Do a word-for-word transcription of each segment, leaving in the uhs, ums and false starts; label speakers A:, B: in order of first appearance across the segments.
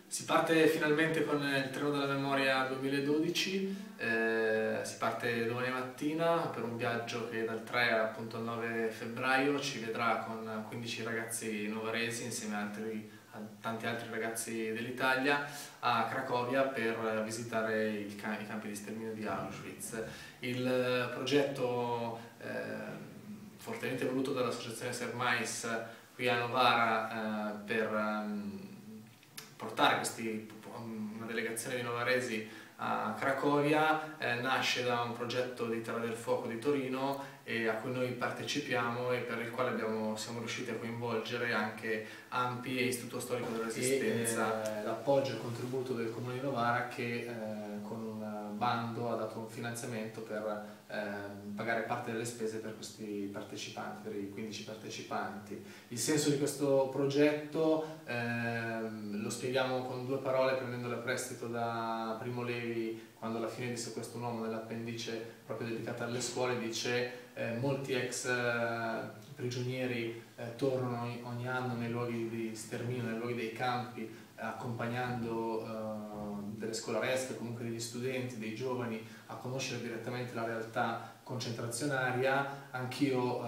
A: Si parte finalmente con il Treno della Memoria duemiladodici, eh, si parte domani mattina per un viaggio che dal tre appunto al nove febbraio ci vedrà con quindici ragazzi novaresi insieme a, altri, a tanti altri ragazzi dell'Italia a Cracovia per visitare il, i campi di sterminio di Auschwitz. Il progetto eh, fortemente voluto dall'associazione Sermais qui a Novara eh, per um, portare questi, una delegazione di novaresi a Cracovia eh, nasce da un progetto di Terra del Fuoco di Torino e a cui noi partecipiamo e per il quale abbiamo, siamo riusciti a coinvolgere anche A M P I e Istituto Storico della Resistenza. Eh, l'appoggio e il contributo del Comune di Novara che eh, con un bando ha dato un finanziamento per eh, pagare parte delle spese per questi partecipanti, per i quindici partecipanti. Il senso di questo progetto eh, lo spieghiamo con due parole prendendole a prestito da Primo Levi quando alla fine disse questo un uomo nell'appendice proprio dedicata alle scuole, dice eh, molti ex eh, prigionieri eh, tornano ogni, ogni anno nei luoghi di sterminio, nei luoghi dei campi, eh, accompagnando eh, delle scolaresche, comunque degli studenti, dei giovani a conoscere direttamente la realtà concentrazionaria. Anch'io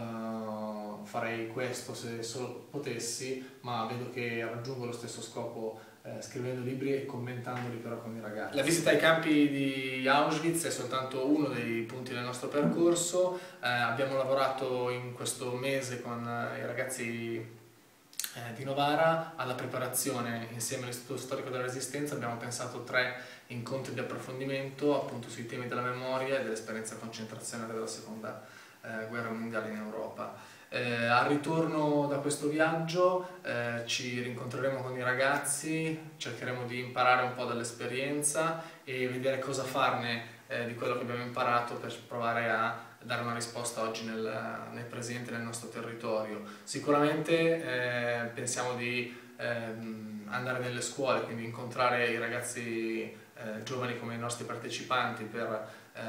A: eh, farei questo se solo potessi, ma vedo che raggiungo lo stesso scopo eh, scrivendo libri e commentandoli però con i ragazzi. La visita ai campi di Auschwitz è soltanto uno dei punti del nostro percorso. Eh, abbiamo lavorato in questo mese con i ragazzi Eh, di Novara alla preparazione insieme all'Istituto Storico della Resistenza. Abbiamo pensato tre incontri di approfondimento appunto sui temi della memoria e dell'esperienza concentrazionale della seconda eh, guerra mondiale in Europa. Eh, al ritorno da questo viaggio eh, ci rincontreremo con i ragazzi, cercheremo di imparare un po' dall'esperienza e vedere cosa farne eh, di quello che abbiamo imparato per provare a dare una risposta oggi nel, nel presente, nel nostro territorio. Sicuramente eh, pensiamo di eh, andare nelle scuole, quindi incontrare i ragazzi eh, giovani come i nostri partecipanti per eh,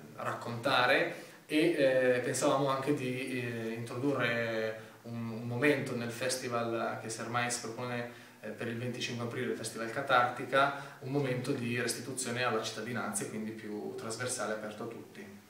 A: raccontare e eh, pensavamo anche di eh, introdurre un, un momento nel festival che Sermais propone eh, per il venticinque aprile, il Festival Catartica, un momento di restituzione alla cittadinanza e quindi più trasversale, aperto a tutti.